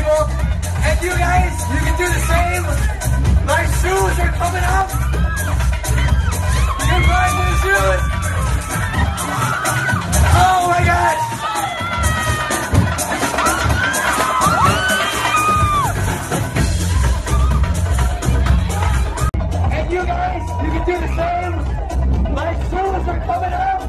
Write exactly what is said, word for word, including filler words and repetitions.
comfortable. And you guys, you can do the same. My shoes are coming up. Goodbye, new shoes. Oh my gosh. And you guys, you can do the same. My shoes are coming up.